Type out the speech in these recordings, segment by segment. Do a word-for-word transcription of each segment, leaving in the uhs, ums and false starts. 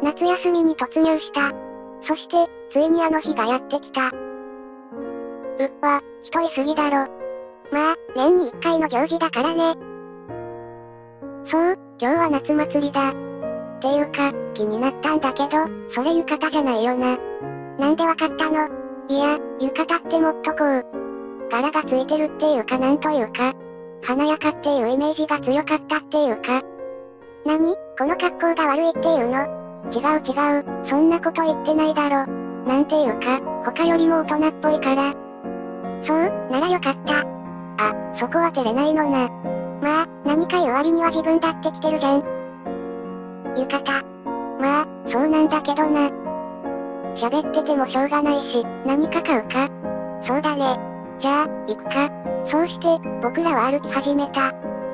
夏休みに突入した。そして、ついにあの日がやってきた。うっわ、人いすぎだろ。まあ、年に一回の行事だからね。そう、今日は夏祭りだ。っていうか、気になったんだけど、それ浴衣じゃないよな。なんでわかったの？いや、浴衣ってもっとこう、柄がついてるっていうかなんというか、華やかっていうイメージが強かったっていうか。何？この格好が悪いっていうの？違う違う、そんなこと言ってないだろ。なんていうか、他よりも大人っぽいから。そう？ならよかった。あ、そこは照れないのな。まあ、何か言う割には自分だって着てるじゃん。浴衣。まあ、そうなんだけどな。喋っててもしょうがないし、何か買うか？そうだね。じゃあ、行くか。そうして、僕らは歩き始めた。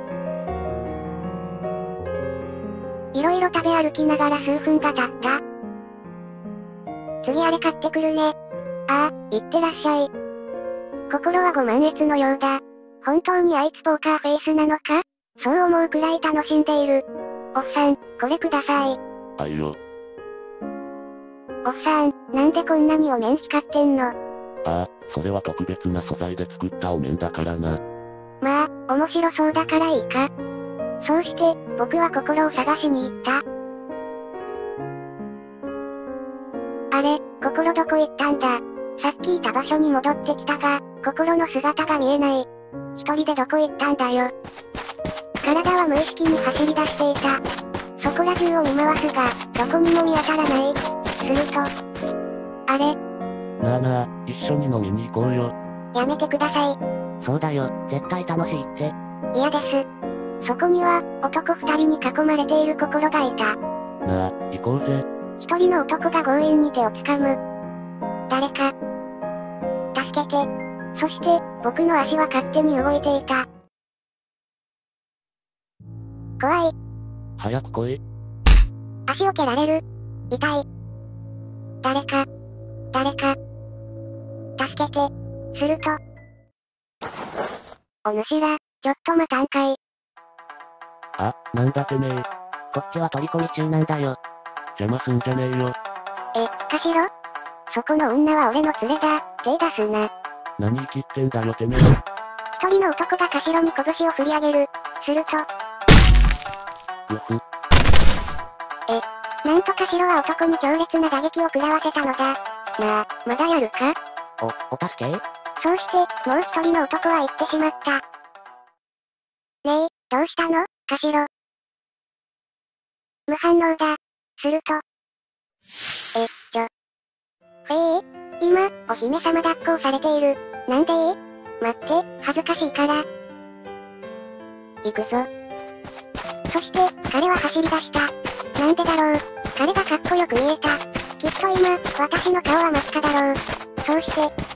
いろいろ食べ歩きながら数分が経った。次あれ買ってくるね。ああ、行ってらっしゃい。心はご満悦のようだ。本当にあいつポーカーフェイスなのか？そう思うくらい楽しんでいる。おっさん、これください。 あいよ。 おっさん、なんでこんなにお面光ってんの？ ああ、それは特別な素材で作ったお面だからな。 まあ、面白そうだからいいか。そうして、僕は心を探しに行った。あれ、心どこ行ったんだ。さっきいた場所に戻ってきたが、心の姿が見えない。一人でどこ行ったんだよ。体は無意識に走り出していた。そこら中を見回すが、どこにも見当たらない。すると、あれ？ なあなあ、一緒に飲みに行こうよ。 やめてください。 そうだよ、絶対楽しいって。 嫌です。そこには、男二人に囲まれている心がいた。 なあ、行こうぜ。 一人の男が強引に手を掴む。誰か。助けて。そして、僕の足は勝手に動いていた。怖い。 早く来い。 足を蹴られる。痛い。誰か。誰か。助けて。すると。お主ら、ちょっと待たんかい。 あ、なんだてめえ。 こっちは取り込み中なんだよ。 邪魔すんじゃねえよ。 え、かしろ？そこの女は俺の連れだ。手出すな。 何生きってんだよてめえ。 一人の男がかしろに拳を振り上げる。すると。 うふ。 え、なんとかしろは男に強烈な打撃を食らわせたのだ。なあ、まだやるか？ お、お助け？ そうして、もう一人の男は言ってしまった。ねえ、どうしたの？かしろ。無反応だ。すると。え、ちょ。ふえー、今、お姫様抱っこをされている。なんでー？待って、恥ずかしいから。行くぞ。そして、彼は走り出した。なんでだろう。彼がかっこよく見えた。きっと今、私の顔は真っ赤だろう。そうして、